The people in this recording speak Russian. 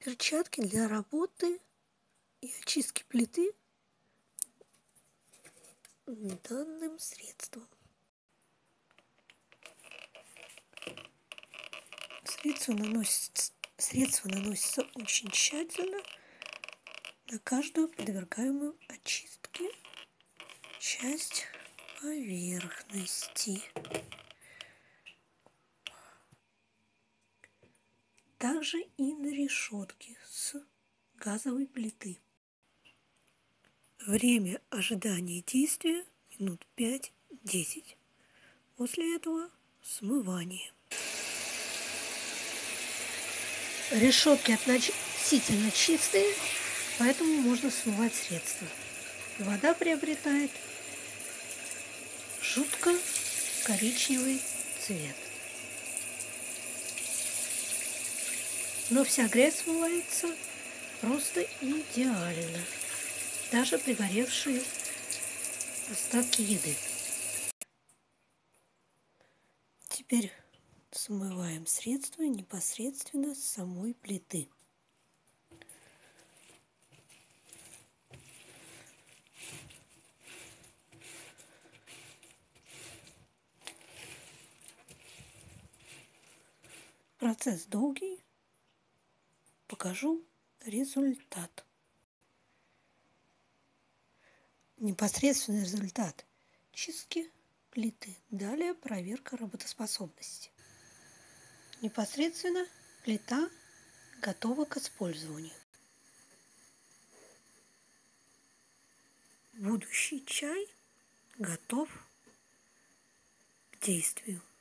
перчатки для работы и очистки плиты данным средством. Средство наносится очень тщательно на каждую подвергаемую очистке часть поверхности. Также и на решетке с газовой плиты. Время ожидания действия минут 5-10. После этого смывание. Решетки относительно чистые, поэтому можно смывать средства. Вода приобретает жутко коричневый цвет. Но вся грязь смывается просто идеально. Даже пригоревшие остатки еды. Теперь смываем средство непосредственно с самой плиты. Процесс долгий. Покажу результат. Непосредственный результат чистки плиты. Далее проверка работоспособности. Непосредственно плита готова к использованию. Будущий чай готов к действию.